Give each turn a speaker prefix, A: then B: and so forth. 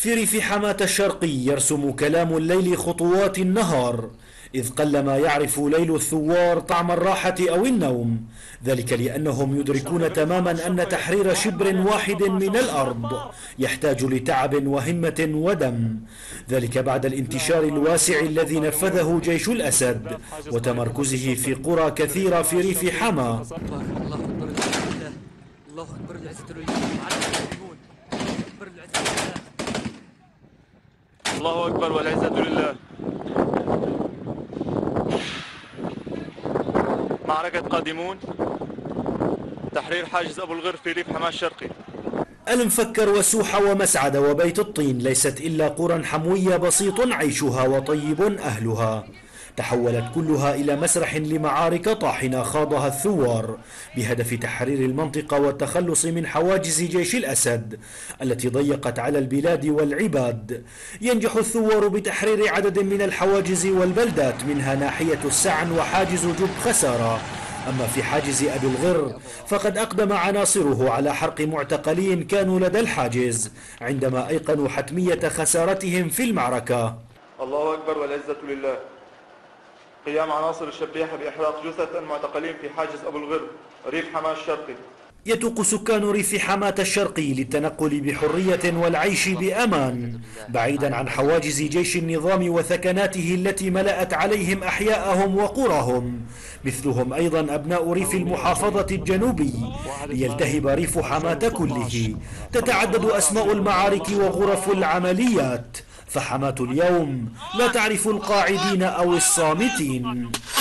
A: في ريف حماة الشرقي يرسم كلام الليل خطوات النهار، إذ قلما يعرف ليل الثوار طعم الراحة أو النوم، ذلك لأنهم يدركون تماما أن تحرير شبر واحد من الأرض يحتاج لتعب وهمة ودم، ذلك بعد الانتشار الواسع الذي نفذه جيش الأسد وتمركزه في قرى كثيرة في ريف حما.
B: الله أكبر العزة لله.
C: الله أكبر والعزة لله. معركة قادمون، تحرير حاجز أبو الغر في ريف حماة الشرقي.
A: المفكر وسوحة ومسعد وبيت الطين ليست إلا قرى حموية بسيط عيشها وطيب أهلها، تحولت كلها إلى مسرح لمعارك طاحنة خاضها الثوار بهدف تحرير المنطقة والتخلص من حواجز جيش الأسد التي ضيقت على البلاد والعباد. ينجح الثوار بتحرير عدد من الحواجز والبلدات، منها ناحية السعن وحاجز جب خسارة. أما في حاجز أبي الغر فقد أقدم عناصره على حرق معتقلين كانوا لدى الحاجز عندما أيقنوا حتمية خسارتهم في المعركة.
C: الله أكبر والعزة لله. قيام عناصر الشبيحة بإحراق جثث المعتقلين في حاجز أبو الغر ريف حماة الشرقي.
A: يتوق سكان ريف حماة الشرقي للتنقل بحرية والعيش بأمان بعيدا عن حواجز جيش النظام وثكناته التي ملأت عليهم أحياءهم وقراهم، مثلهم أيضا أبناء ريف المحافظة الجنوبي، ليلتهب ريف حماة كله. تتعدد أسماء المعارك وغرف العمليات، فحماة اليوم لا تعرف القاعدين أو الصامتين.